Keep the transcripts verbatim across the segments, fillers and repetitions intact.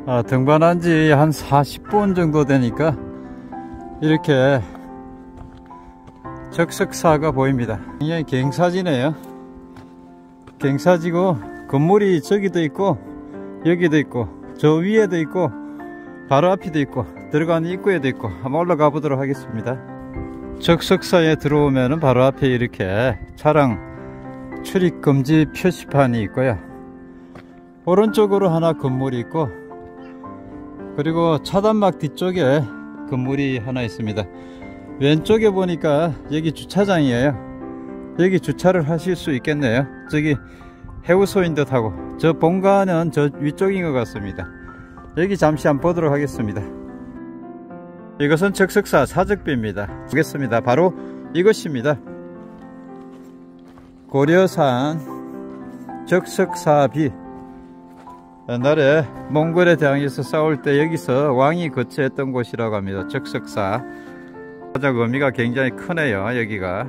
아, 등반한 지 한 사십 분 정도 되니까 이렇게 적석사가 보입니다. 굉장히 갱사지네요. 갱사지고 건물이 저기도 있고 여기도 있고 저 위에도 있고 바로 앞에도 있고 들어가는 입구에도 있고 한번 올라가 보도록 하겠습니다. 적석사에 들어오면은 바로 앞에 이렇게 차량 출입금지 표시판이 있고요. 오른쪽으로 하나 건물이 있고 그리고 차단막 뒤쪽에 건물이 하나 있습니다. 왼쪽에 보니까 여기 주차장이에요. 여기 주차를 하실 수 있겠네요. 저기 해우소인 듯하고 저 본가는 저 위쪽인 것 같습니다. 여기 잠시 한번 보도록 하겠습니다. 이것은 적석사 사적비입니다. 보겠습니다. 바로 이것입니다. 고려산 적석사비. 옛날에 몽골에 대항해서 싸울 때 여기서 왕이 거처했던 곳이라고 합니다. 적석사. 사적 의미가 굉장히 크네요. 여기가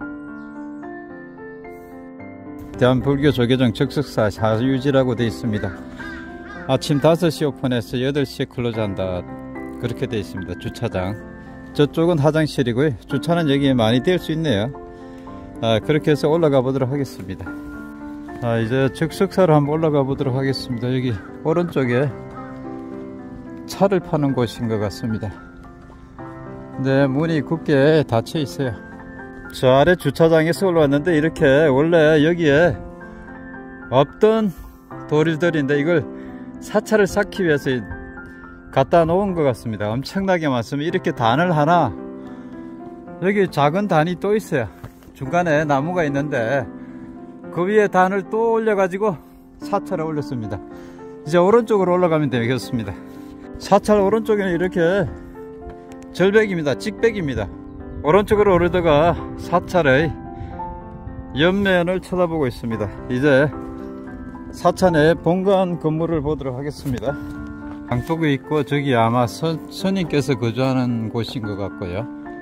대한불교 조계종 적석사 사유지라고 되어 있습니다. 아침 다섯 시 오픈해서 여덟 시에 클로즈한다 그렇게 되어 있습니다. 주차장 저쪽은 화장실이고요. 주차는 여기에 많이 될 수 있네요. 아, 그렇게 해서 올라가 보도록 하겠습니다. 아, 이제 적석사로 한번 올라가 보도록 하겠습니다. 여기 오른쪽에 차를 파는 곳인 것 같습니다. 네, 문이 굳게 닫혀 있어요. 저 아래 주차장에서 올라왔는데 이렇게 원래 여기에 없던 돌들인데 이걸 사차를 쌓기 위해서 갖다 놓은 것 같습니다. 엄청나게 많습니다. 이렇게 단을 하나, 여기 작은 단이 또 있어요. 중간에 나무가 있는데 그 위에 단을 또 올려 가지고 사차를 올렸습니다. 이제 오른쪽으로 올라가면 되겠습니다. 사찰 오른쪽에는 이렇게 절벽입니다. 직백입니다. 오른쪽으로 오르다가 사찰의 옆면을 쳐다보고 있습니다. 이제 사찰의 본관 건물을 보도록 하겠습니다. 강둑이 있고 저기 아마 선, 스님께서 거주하는 곳인 것 같고요.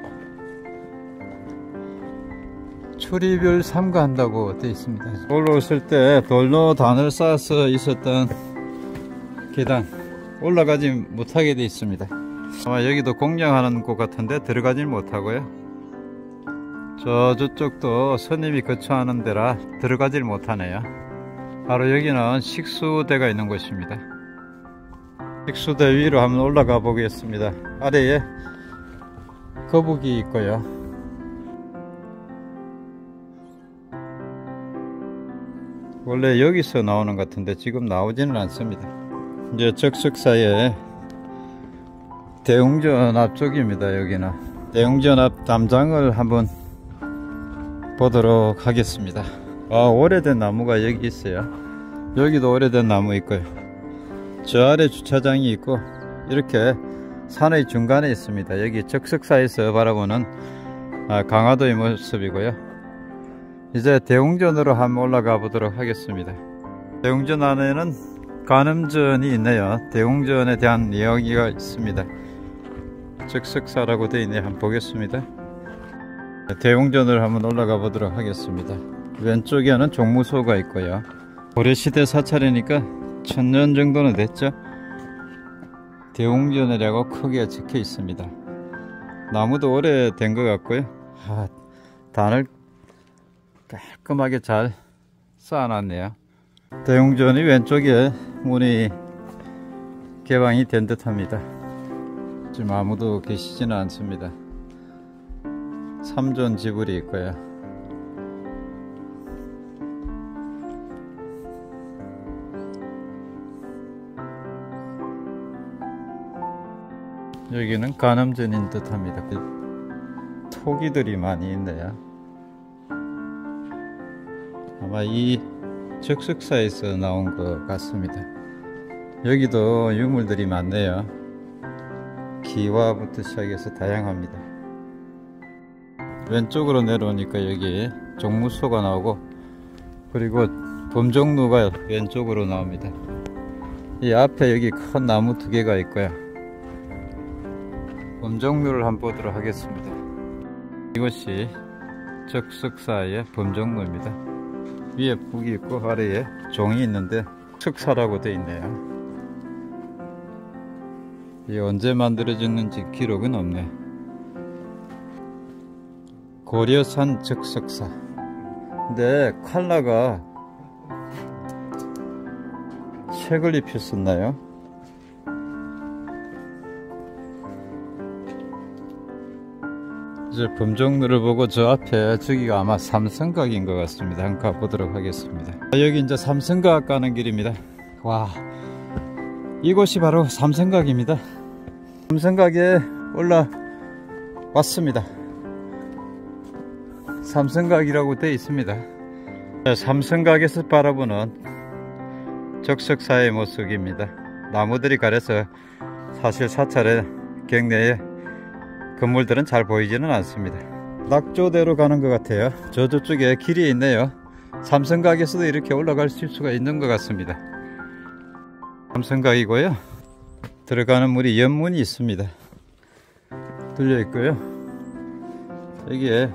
출입을 삼가한다고 되어 있습니다. 올라오실 때 돌로 단을 쌓아서 있었던 계단 올라가지 못하게 되어 있습니다. 아마 여기도 공양하는 곳 같은데 들어가질 못하고요. 저 저쪽도 스님이 거처하는 데라 들어가질 못하네요. 바로 여기는 식수대가 있는 곳입니다. 식수대 위로 한번 올라가 보겠습니다. 아래에 거북이 있고요. 원래 여기서 나오는 것 같은데 지금 나오지는 않습니다. 이제 적석사에 대웅전 앞쪽입니다. 여기는 대웅전 앞 담장을 한번 보도록 하겠습니다. 아, 오래된 나무가 여기 있어요. 여기도 오래된 나무 있고요. 저 아래 주차장이 있고 이렇게 산의 중간에 있습니다. 여기 적석사에서 바라보는 강화도의 모습이고요. 이제 대웅전으로 한번 올라가 보도록 하겠습니다. 대웅전 안에는 관음전이 있네요. 대웅전에 대한 이야기가 있습니다. 적석사라고 되어 있네요. 한번 보겠습니다. 대웅전을 한번 올라가 보도록 하겠습니다. 왼쪽에는 종무소가 있고요. 고려시대 사찰이니까 천년 정도는 됐죠. 대웅전이라고 크게 적혀 있습니다. 나무도 오래된 것 같고요. 아, 단을 깔끔하게 잘 쌓아놨네요. 대웅전이 왼쪽에 문이 개방이 된 듯 합니다. 지금 아무도 계시지는 않습니다. 삼존 지불이 있고요. 여기는 관음전인 듯 합니다. 토기들이 많이 있네요. 아마 이 적석사에서 나온 것 같습니다. 여기도 유물들이 많네요. 기와부터 시작해서 다양합니다. 왼쪽으로 내려오니까 여기 종무소가 나오고 그리고 범종루가 왼쪽으로 나옵니다. 이 앞에 여기 큰 나무 두 개가 있고요. 범종루를 한번 보도록 하겠습니다. 이것이 적석사의 범종루입니다. 위에 북이 있고 아래에 종이 있는데 석사라고 되어 있네요. 이 언제 만들어졌는지 기록은 없네. 고려산 적석사. 근데 칼라가 색을 입혔었나요? 이제 범종로를 보고 저 앞에 저기가 아마 삼성각인 것 같습니다. 한번 가보도록 하겠습니다. 여기 이제 삼성각 가는 길입니다. 와, 이곳이 바로 삼성각입니다. 삼성각에 올라왔습니다. 삼성각이라고 되어 있습니다. 삼성각에서 바라보는 적석사의 모습입니다. 나무들이 가려서 사실 사찰의 경내에 건물들은 잘 보이지는 않습니다. 낙조대로 가는 것 같아요. 저 저쪽에 길이 있네요. 삼성각에서도 이렇게 올라갈 수가 있는 것 같습니다. 삼성각이고요. 들어가는 물이 연문이 있습니다. 뚫려 있고요. 여기에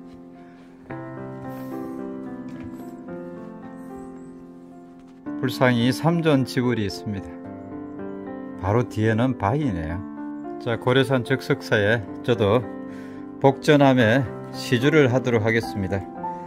불상이 삼존지불이 있습니다. 바로 뒤에는 바위네요. 자, 고려산 적석사에 저도 복전함에 시주를 하도록 하겠습니다.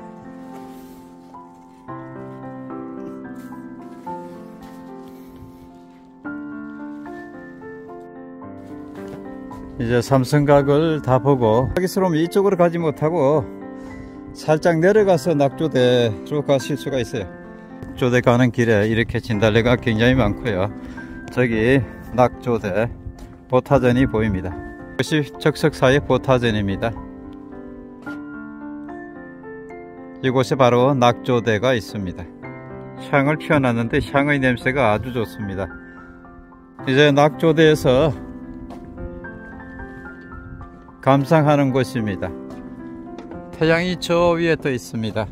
이제 삼성각을 다 보고 여기서는 이쪽으로 가지 못하고 살짝 내려가서 낙조대로 가실 수가 있어요. 낙조대 가는 길에 이렇게 진달래가 굉장히 많고요. 저기 낙조대 보타전이 보입니다. 이것이 적석사의 보타전입니다. 이곳에 바로 낙조대가 있습니다. 향을 피워놨는데 향의 냄새가 아주 좋습니다. 이제 낙조대에서 감상하는 곳입니다. 태양이 저 위에 떠 있습니다.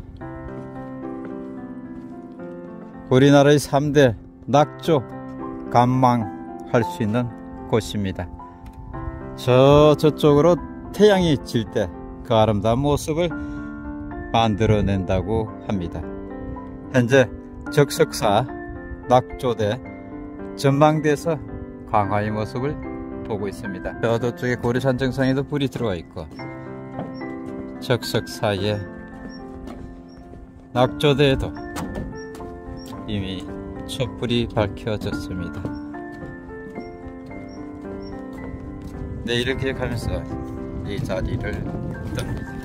우리나라의 삼 대 낙조 감망할 수 있는 곳입니다. 저 저쪽으로 태양이 질 때 그 아름다운 모습을 만들어낸다고 합니다. 현재 적석사 낙조대 전망대에서 광화의 모습을 보고 있습니다. 저쪽에 고려산 정상에도 불이 들어와 있고 적석사의 낙조대에도 이미 촛불이 밝혀졌습니다. 내일을 기억하면서 이 자리를 뜹니다.